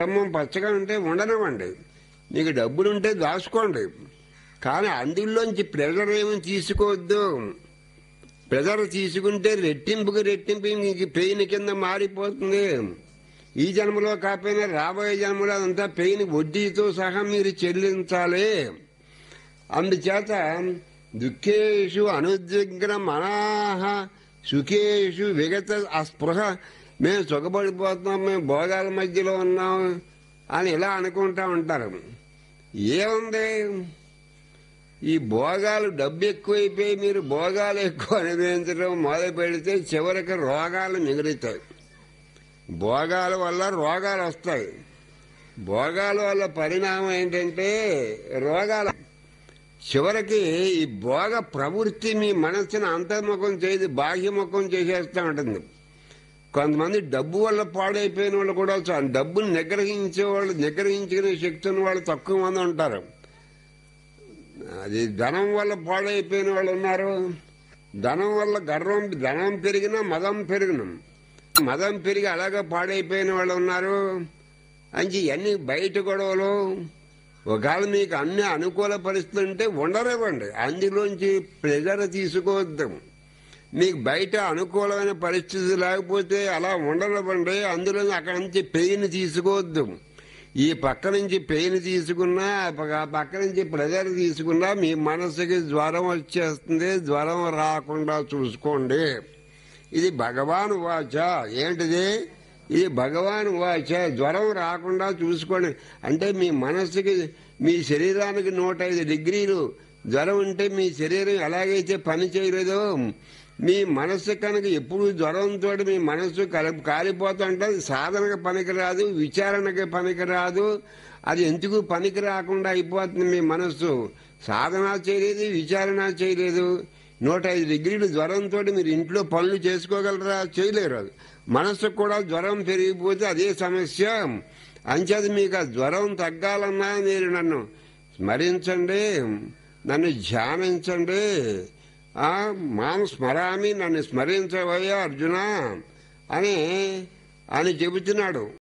కుటుంబం పచ్చగా ఉంటే ఉండనివ్వండి, మీకు డబ్బులుంటే దాచుకోండి, కానీ అందులోంచి ప్రెజర్ ఏమి తీసుకోవద్దు. ప్రెజర్ తీసుకుంటే రెట్టింపుకి రెట్టింపు మీకు పెయిన్ కింద మారిపోతుంది. ఈ జన్మలో కాకపోయినా రాబోయే జన్మలో అదంతా పెయిన్ వడ్డీతో సహా మీరు చెల్లించాలి. అందుచేత దుఃఖేషు అనుద్విగ్న మనాహ సుఖేషు విగత అస్పృహ. మేము సుఖపడిపోతున్నాం, మేము భోగాల మధ్యలో ఉన్నాం అని ఇలా అనుకుంటా ఉంటారు. ఏముంది, ఈ భోగాలు డబ్బు ఎక్కువైపోయి మీరు భోగాలు ఎక్కువ అనుభవించడం మొదలు పెడితే చివరికి రోగాలు మిగులుతాయి. భోగాల వల్ల రోగాలు వస్తాయి. భోగాల వల్ల పరిణామం ఏంటంటే రోగాలు. చివరికి ఈ భోగ ప్రవృత్తి మీ మనస్సును అంతర్ముఖం చేసి బాహ్యముఖం చేసేస్తూ ఉంటుంది. కొంతమంది డబ్బు వల్ల పాడైపోయిన వాళ్ళు కూడా డబ్బును నిగ్రహించుకునే శక్తి ఉన్న వాళ్ళు తక్కువ మంది ఉంటారు. అది ధనం వల్ల పాడైపోయిన వాళ్ళు ఉన్నారు. ధనం వల్ల ధనం పెరిగినా మదం పెరిగి అలాగే పాడైపోయిన వాళ్ళు ఉన్నారు. అంచి ఇవన్నీ బయట గొడవలు. ఒకవేళ మీకు అన్ని అనుకూల పరిస్థితులు ఉంటే ఉండనివ్వండి, అందులోంచి ప్రెజర్ తీసుకోవద్దు. మీకు బయట అనుకూలమైన పరిస్థితి లేకపోతే అలా ఉండనివ్వండి, అందులో అక్కడి నుంచి పెయిన్ తీసుకోవద్దు. ఈ పక్క నుంచి పెయిన్ తీసుకున్నా ఆ పక్క నుంచి ప్రెజర్ తీసుకున్నా మీ మనసుకి జ్వరం వచ్చేస్తుంది. జ్వరం రాకుండా చూసుకోండి. ఇది భగవాన్ వాచ. ఏంటిది? ఇది భగవాన్ వాచ. జ్వరం రాకుండా చూసుకోండి అంటే మీ మనస్సుకి, మీ శరీరానికి 105 డిగ్రీలు జ్వరం ఉంటే మీ శరీరం ఎలాగైతే పని చేయలేదో, మీ మనస్సు కనుక ఎప్పుడు జ్వరంతో మీ మనస్సు కాలిపోతుంటే సాధనకు పనికిరాదు, విచారణకి పనికిరాదు. అది ఎందుకు పనికి రాకుండా అయిపోతుంది. మీ మనస్సు సాధన చేయలేదు, విచారణ చేయలేదు. 105 డిగ్రీలు జ్వరంతో మీరు ఇంట్లో పనులు చేసుకోగలరా? చేయలేరు. మనస్సుకు కూడా జ్వరం పెరిగిపోతే అదే సమస్య. అంచేది మీకు ఆ జ్వరం తగ్గాలన్నా మీరు నన్ను స్మరించండి, నన్ను ధ్యానించండి. మాం స్మరామి, నన్ను స్మరించవయ్యా అర్జున అని చెబుతున్నాడు.